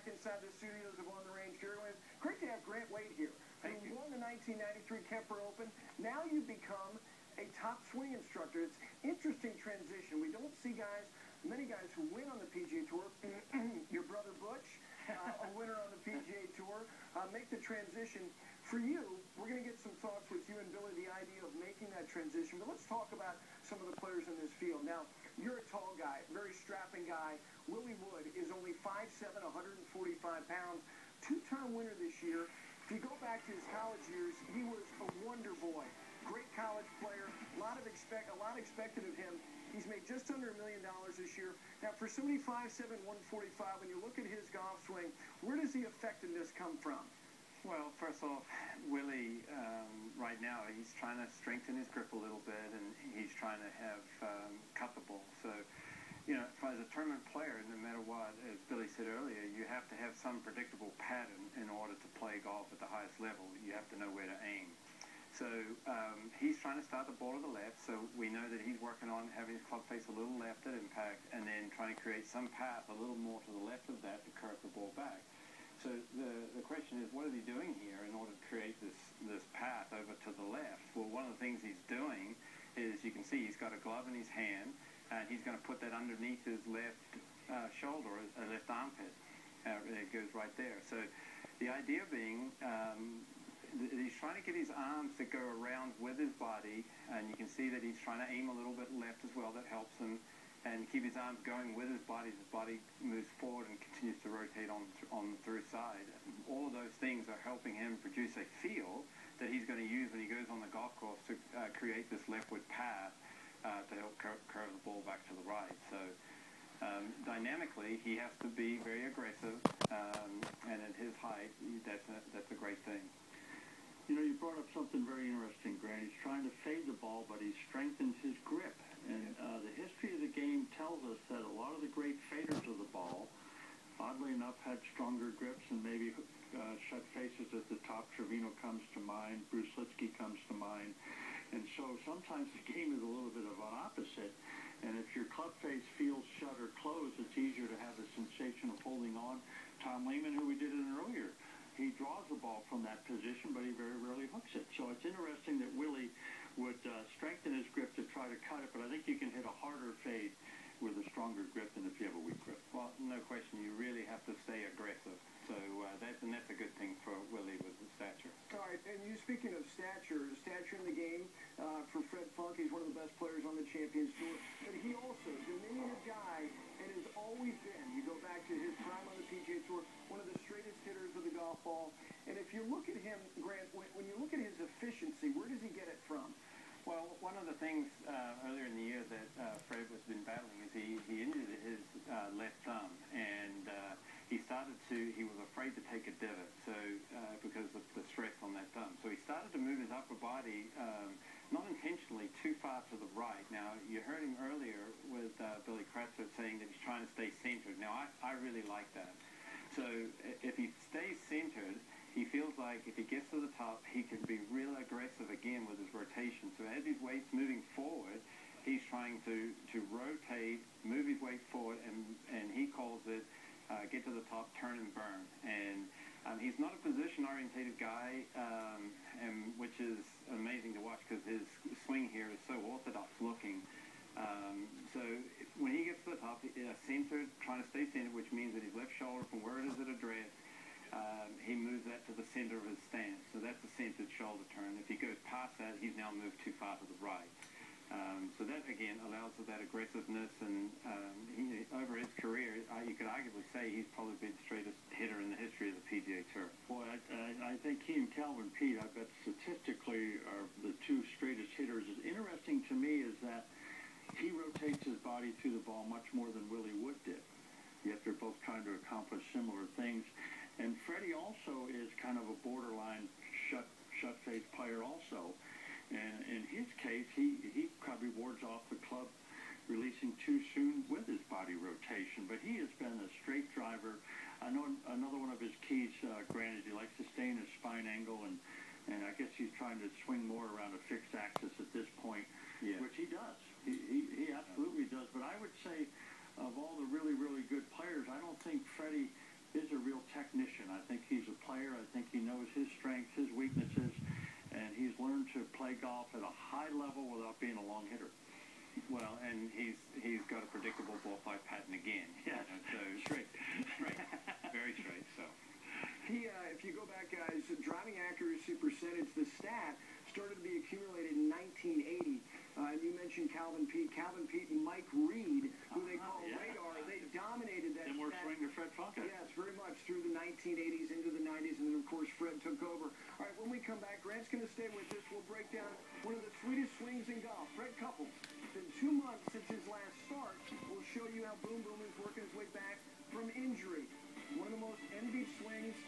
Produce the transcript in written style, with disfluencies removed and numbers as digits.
back inside the studios of On the Range. Gary Williams, great to have Grant Wade here. Thank you. Won the 1993 Kemper Open. Now you become a top swing instructor. It's interesting transition. We don't see many guys who win on the PGA Tour. Your brother Butch, a winner on the PGA Tour, make the transition. For you, we're going to get some thoughts with you and Billy, the idea of making that transition. But let's talk about some of the players in this field. Now, you're a tall guy, very strapping guy. Willie Wood is only 5'7", 145 pounds, two-time winner this year. If you go back to his college years, he was a wonder boy. Great college player, a lot expected of him. He's made just under $1 million this year. Now, for somebody 5'7", 145, when you look at his golf swing, where does the effectiveness come from? Well, first off, Willie, right now, he's trying to strengthen his grip a little bit, and he's trying to have cut the ball. So, you know, as a tournament player, no matter what, as Billy said earlier, you have to have some predictable pattern in order to play golf at the highest level. You have to know where to aim. So he's trying to start the ball to the left, so we know that he's working on having his club face a little left at impact, and then trying to create some path a little more to the left of that to curve the ball back. So the question is, what is he doing here in order to create this path over to the left? Well, one of the things he's doing is, you can see he's got a glove in his hand, and he's going to put that underneath his left shoulder, left armpit. It goes right there. So the idea being, he's trying to get his arms to go around with his body, and you can see that he's trying to aim a little bit left as well. That helps him. And keep his arms going with his body as his body moves forward and continues to rotate on the through side. All of those things are helping him produce a feel that he's going to use when he goes on the golf course to create this leftward path to help curve the ball back to the right. So dynamically, he has to be very aggressive, and at his height, that's a great thing. You know, you brought up something very interesting, Grant. He's trying to fade the ball, but he strengthens his grip. And the history of the game tells us that a lot of the great faders of the ball, oddly enough, had stronger grips and maybe shut faces at the top. Trevino comes to mind. Bruce Litsky comes to mind. And so sometimes the game is a little bit of an opposite. And if your club face feels shut or closed, it's easier to have the sensation of holding on. Tom Lehman, who we did it earlier, he draws the ball from that position, but he very rarely hooks it. So it's interesting that Willie would strengthen his grip to try to cut it, but I think you can hit a harder fade with a stronger grip than if you have a weak grip. Well, no question, you really have to stay aggressive. So that's a good thing for Willie with his stature. All right, and you speaking of stature in the game, for Fred Funk, he's one of the best players on the Champions Tour, but he also, diminutive guy, and has always been, you go back to his prime on the PGA Tour, one of the straightest hitters of the golf ball. And if you look at him, Grant, when you look at his efficiency, where does he get it from? Well, one of the things earlier in the year that Fred has been battling is he injured his left thumb, and he was afraid to take a divot, so because of the stress on that thumb. So he started to move his upper body, not intentionally, too far to the right. Now, you heard him earlier with Billy Kratzer saying that he's trying to stay centered. Now, I really like that. So if he stays centered, he feels like if he gets to the top, he can be real aggressive again with his rotation. So as his weight's moving forward, he's trying to rotate, move his weight forward, and he calls it get to the top, turn and burn. And he's not a position-orientated guy, which is amazing to watch because his swing here is so orthodox looking. So when he gets to the top, centered, trying to stay centered, which means that his left shoulder, from where it is at address, he moves that to the center of his stance. So that's a centered shoulder turn. If he goes past that, he's now moved too far to the right. So that, again, allows for that aggressiveness. And over his career, you could arguably say he's probably been the straightest hitter in the history of the PGA Tour. Boy, I think he and Calvin Pete, I bet statistically, are the two straightest hitters. Interesting to me is that he rotates his body through the ball much more than Willie Wood did. Yet they're both trying to accomplish similar things. And Freddie also is kind of a borderline shut-face player also. And in his case, he probably wards off the club releasing too soon with his body rotation. But he has been a straight driver. I know another one of his keys, Grant, is he likes to stay in his spine angle, and I guess he's trying to swing more around a fixed axis at this point, which he does. He absolutely does. But I would say of all the really, really good players, I don't think Freddie is a real then he's got a predictable ball flight pattern again. Yeah, so straight. Very straight. So he, if you go back, guys, driving accuracy percentage, the stat started to be accumulated in 1980. You mentioned Calvin Pete and Mike Reed, who they call Radar. They dominated that. Similar swing to Fred Funke. Yes, very much through the 1980s into the 90s, and then of course Fred took over. All right, when we come back, Grant's going to stay with us. We'll break down one of the sweetest swings in golf. Fred Couples. It's been 2 months since his last start. We'll show you how Boom Boom is working his way back from injury. One of the most envied swings